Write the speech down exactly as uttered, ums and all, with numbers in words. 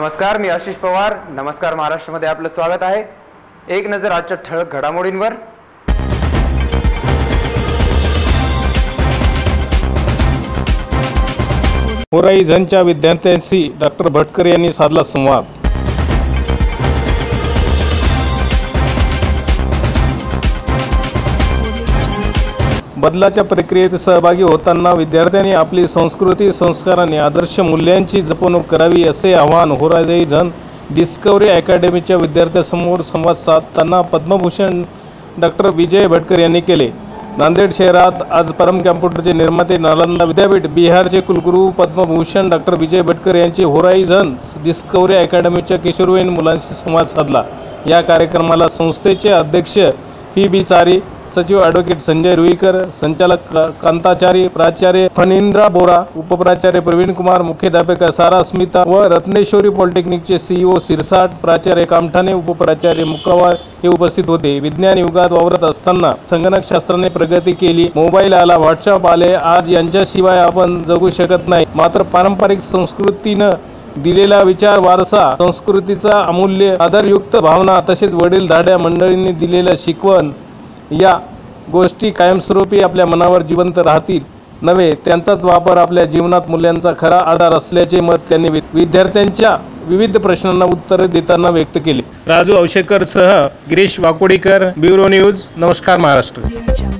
नमस्कार, मी आशिष पवार. नमस्कार महाराष्ट्रामध्ये आपलं स्वागत आहे. एक नजर आजच्या ठळक घडामोडींवर. होरायझनच्या विद्यार्थ्यांशी डॉक्टर भटकर यांनी साधला संवाद. बदलाच्या प्रक्रियेत सहभागी होताना विद्यार्थ्यांनी आपली संस्कृती, संस्कार आणि आदर्श मूल्यांची जपणूक करावी असे आवाहन होरायझन डिस्कवरी अकॅडमीच्या विद्यार्थ्यांसमोर संवाद साधताना पद्मभूषण डॉक्टर विजय भटकर यांनी केले. नांदेड शहरात आज परम कॅम्प्युटरचे निर्माते, नालंदा विद्यापीठ, बिहारचे कुलगुरू पद्मभूषण डॉक्टर विजय भटकर यांची होरायझन डिस्कवरी अकॅडमीच्या किशोरवयीन मुलांशी संवाद साधला. या कार्यक्रमाला संस्थेचे अध्यक्ष पी बी चारी, सचिव ॲडव्होकेट संजय रुईकर, संचालक कांताचारी, प्राचार्य फणींद्रा बोरा, उपप्राचार्य प्रवीण कुमार, मुख्याध्यापिका सारा स्मिता व रत्नेश्वरी पॉलिटेक्निकचे सीईओ सिरसाट, प्राचार्य कामठाणे, उपप्राचार्य मुक्कावार हे उपस्थित होते. विज्ञान युगात वावरत असताना संगणकशास्त्राने प्रगती केली, मोबाईल आला, व्हॉट्सअप आले. आज यांच्याशिवाय आपण जगू शकत नाही. मात्र पारंपरिक संस्कृतीनं दिलेला विचार, वारसा, संस्कृतीचा अमूल्य आदरयुक्त भावना तसेच वडीलधाऱ्या मंडळींनी दिलेल्या शिकवण या गोष्टी कायमस्वरूपी आपल्या मनावर जिवंत राहतील नव्हे, त्यांचाच वापर आपल्या जीवनात मूल्यांचा खरा आधार असल्याचे मत त्यांनी विद्यार्थ्यांच्या विविध प्रश्नांना उत्तरे देताना व्यक्त केले. राजू औशेकर सह गिरीश वाकोडीकर, ब्युरो न्यूज. नमस्कार महाराष्ट्र.